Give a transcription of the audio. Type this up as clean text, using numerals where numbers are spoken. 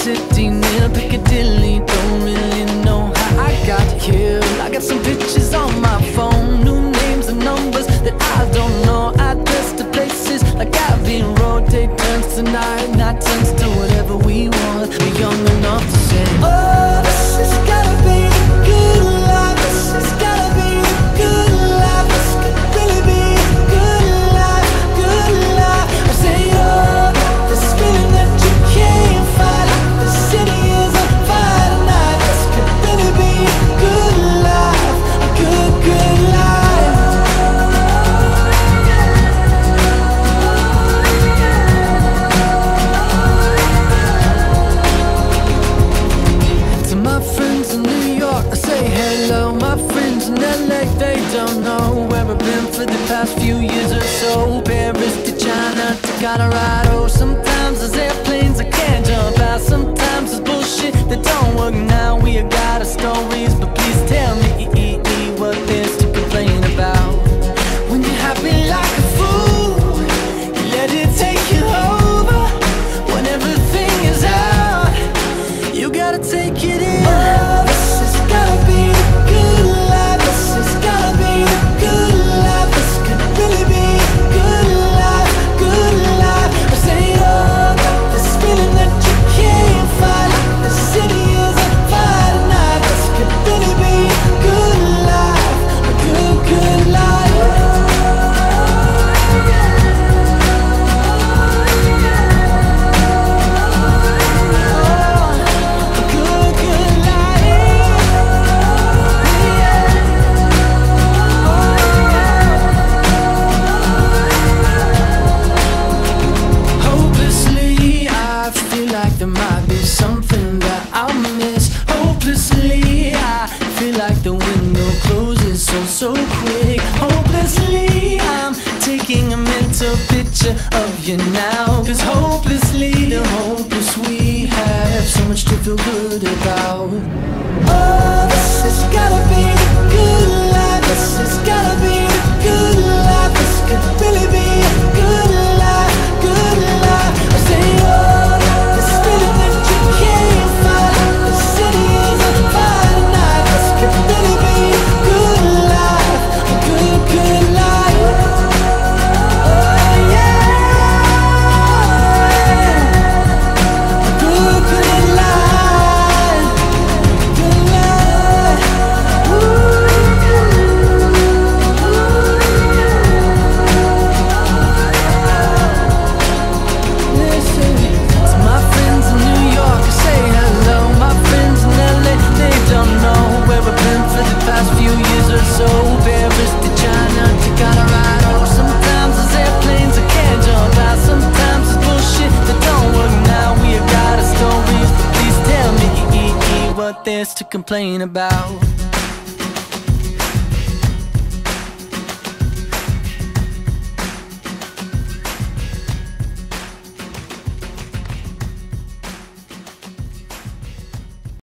city near Piccadilly. Don't really know how I got here. I got some pictures on my phone, new names and numbers that I don't know. Address to places like Abbey Road. Day turns to night, night turns to whatever we want. We're young enough to say, oh, this has gotta be the good life. This has gotta be the good life. This could really be a good life, good life. I say, oh, this feeling that you can't fight. The city is on fire tonight. This could really be a good life, a good, good life. To my friends in New York, I say hello. My friends in LA, they don't know where I've been for the past few years or so. Paris to China to Colorado. Sometimes there's airplanes I can't jump out. Sometimes there's bullshit that don't work now. We got our stories, but please tell me what there's to complain about. When you're happy like a fool, you let it take you over. When everything is out, you gotta take it in. Oh, this has gotta be the good life. This has gotta be the good life. This could really be a good life, good life. I say, oh, got this feeling that you can't fight. The city is on fire tonight. This could really be a good life, a good, good life. Hopelessly, I feel like there might be something that I'll miss. Hopelessly, I feel like the window closes so quick. Hopelessly, I'm taking a mental picture of you now. 'Cause hopelessly, the hopeless we have so much to feel good about. Oh, this has gotta be the good life. This has gotta be the good life. This could really be a good life, good life. I say, oh, this feeling that you can't fight. The city is on fire tonight. This could really be a good life, a good, good life. Oh yeah, a good, good life, good life. Listen, to my friends in New York, I say hello. My friends in LA, they don't know where I've been for the past few years or so. Paris to China to Colorado. Sometimes there's airplanes I can't jump out. Sometimes it's bullshit that don't work now. We got our stories, but please tell me what there's to complain about.